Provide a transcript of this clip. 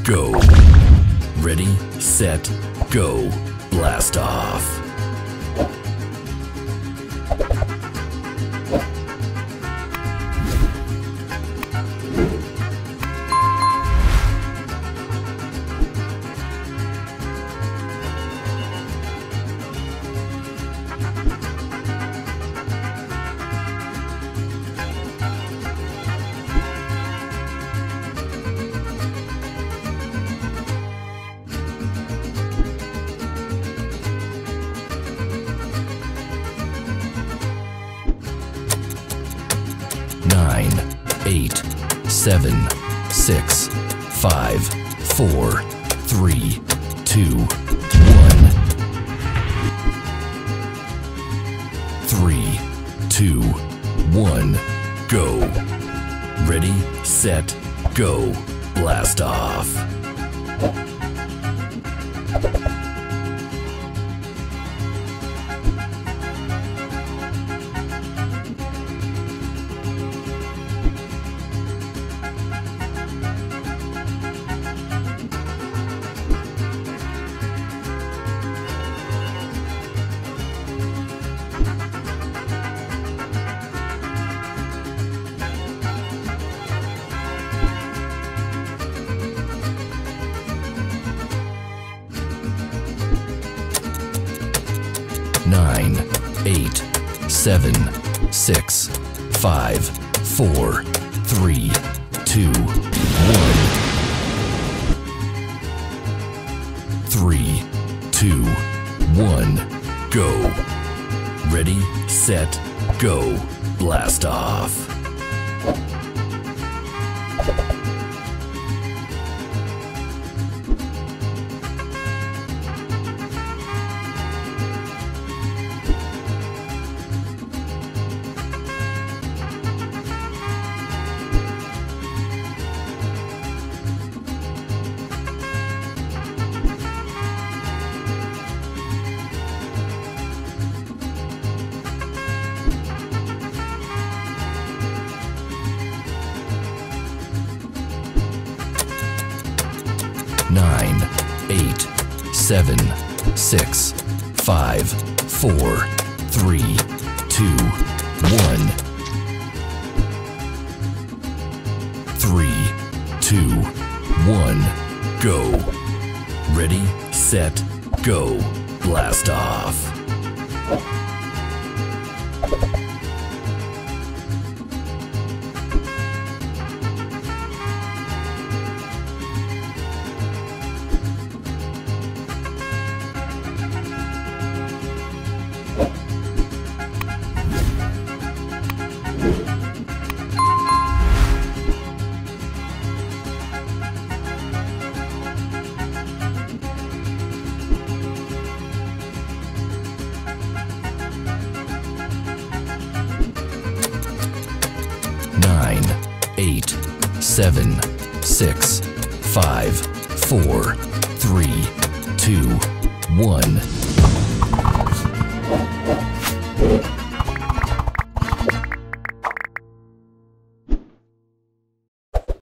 go. Ready, set, go. Blast off. 9, 8, 7, 6, 5, 4, 3, 2, 1. 3, 2, 1, go. Ready, set, go. Blast off. 9, 8, 7, 6, 5, 4, 3, 2, 1. 3, 2, 1, go. Ready, set, go. Blast off. 9, 8, 7, 6, 5, 4, 3, 2, 1. 3, 2, 1, go. Ready, set, go. Blast off. 9, 8, 7, 6, 5, 4, 3, 2, 1.